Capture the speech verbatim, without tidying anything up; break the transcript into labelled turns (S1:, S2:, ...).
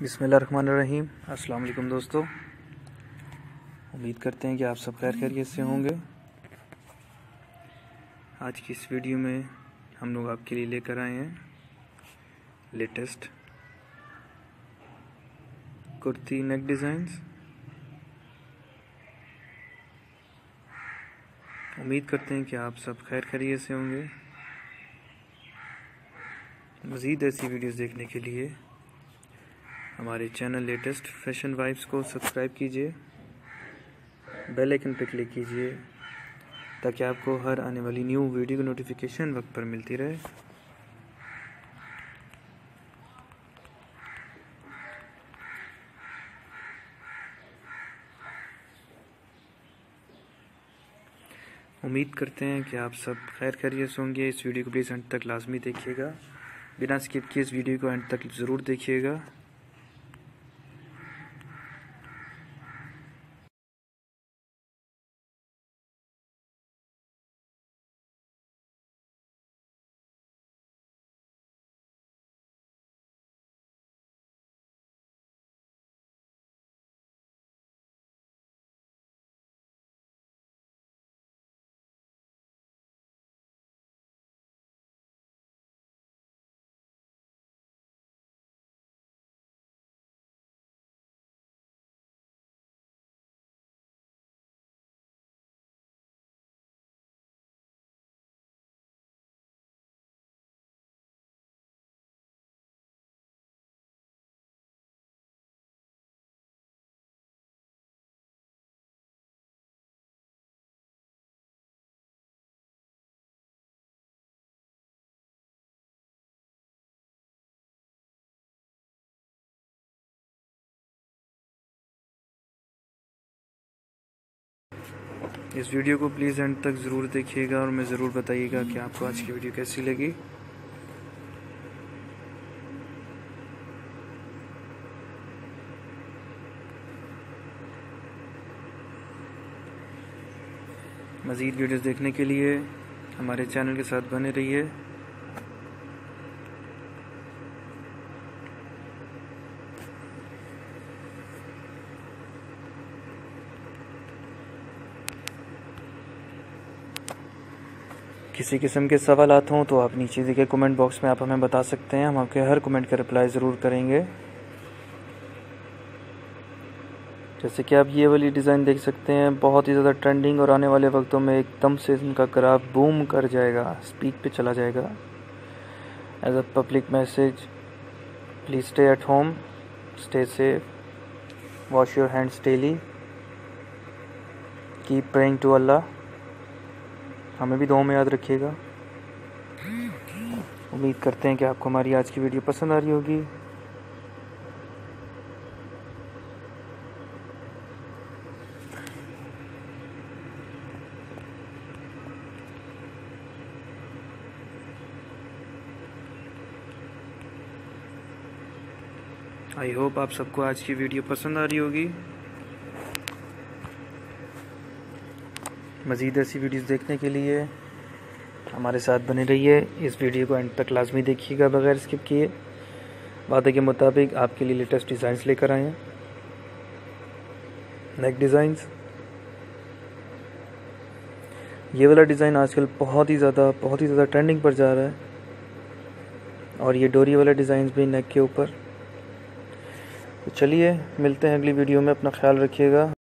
S1: बिस्मिल्लाहिर्रहमानिर्रहीम। अस्सलाम वालेकुम दोस्तों, उम्मीद करते हैं कि आप सब खैर खैरियत से होंगे। आज की इस वीडियो में हम लोग आपके लिए लेकर आए हैं लेटेस्ट कुर्ती नेक डिज़ाइंस। उम्मीद करते हैं कि आप सब खैर खैरियत से होंगे। मज़ीद ऐसी वीडियोस देखने के लिए हमारे चैनल लेटेस्ट फैशन वाइब्स को सब्सक्राइब कीजिए, बेल आइकन पर क्लिक कीजिए ताकि आपको हर आने वाली न्यू वीडियो की नोटिफिकेशन वक्त पर मिलती रहे। उम्मीद करते हैं कि आप सब खैर खैरियत से होंगे। इस वीडियो को प्लीज़ अंत तक लाजमी देखिएगा, बिना स्किप किए इस वीडियो को अंत तक ज़रूर देखिएगा। इस वीडियो को प्लीज़ एंड तक ज़रूर देखिएगा और मैं ज़रूर बताइएगा कि आपको आज की वीडियो कैसी लगी। मज़ीद वीडियोस देखने के लिए हमारे चैनल के साथ बने रहिए। किसी किस्म के सवालात हों तो आप नीचे दिए गए कमेंट बॉक्स में आप हमें बता सकते हैं, हम आपके हर कमेंट का रिप्लाई ज़रूर करेंगे। जैसे कि आप ये वाली डिज़ाइन देख सकते हैं, बहुत ही ज़्यादा ट्रेंडिंग और आने वाले वक्तों में एकदम से इनका ग्राफ बूम कर जाएगा, स्पीक पे चला जाएगा। As a public message, please stay at home, stay safe, wash your hands daily, keep praying to Allah. हमें भी दुआ में याद रखिएगा। उम्मीद करते हैं कि आपको हमारी आज की वीडियो पसंद आ रही होगी। आई होप आप सबको आज की वीडियो पसंद आ रही होगी। मज़ीद ऐसी वीडियोस देखने के लिए हमारे साथ बने रहिए। इस वीडियो को एंड तक लाजमी देखिएगा बगैर स्किप किए। वादे के मुताबिक आपके लिए लेटेस्ट डिज़ाइंस लेकर आए हैं, नेक डिज़ाइंस। ये वाला डिज़ाइन आजकल बहुत ही ज़्यादा बहुत ही ज़्यादा ट्रेंडिंग पर जा रहा है, और ये डोरी वाला डिज़ाइन भी नेक के ऊपर। तो चलिए मिलते हैं अगली वीडियो में, अपना ख्याल रखिएगा।